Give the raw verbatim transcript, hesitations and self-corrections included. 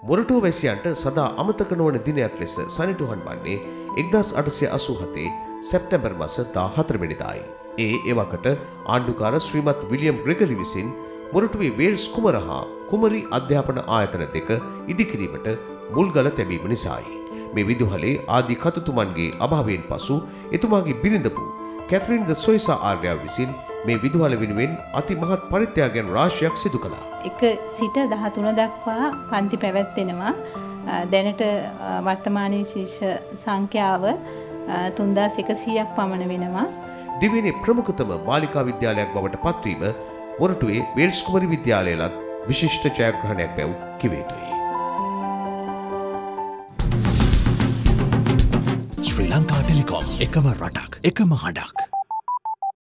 මොරටුව වැසියන්ට සදා අමතක නොවන දිනයක් ලෙස සනිටුහන් වන්නේ එක්දාස් අටසිය අසූහතේ සැප්තැම්බර් මාස දාහතර වෙනිදායි. ඒ එවකට ආණ්ඩුකාර ශ්‍රීමත් විලියම් ග්‍රෙගරි විසින් මොරටුවේ වේල්ස් කුමර හා කුමරි අධ්‍යාපන ආයතන දෙක ඉදිකිරීමට මුල්ගල තැබීම නිසායි. මේ විදුහලේ ආදි කතුතුමන්ගේ අභාවයෙන් පසු එතුමාගේ බිරිඳපු කැත්රින් ද සොයිසා ආර්යාව විසින් මේ විදුහල වෙනුවෙන් අතිමහත් පරිත්‍යාගයන් රාශියක් සිදු කළා. එක සිට දහතුන දක්වා පන්ති පැවැත්වෙනවා. දැනට වර්තමානයේ ශිෂ්‍ය සංඛ්‍යාව තුන්දාස් එකසීයක් පමණ වෙනවා. දිවයිනේ ප්‍රමුඛතම බාලිකා විද්‍යාලයක් බවට පත්වීම මොරටුවේ වේල්ස් කුමරි විද්‍යාලයලත් විශිෂ්ට ජයග්‍රහණයක් බැව් කිව යුතුයි. ශ්‍රී ලංකා ටෙලිකොම් එකම රටක් එකම හඬක්.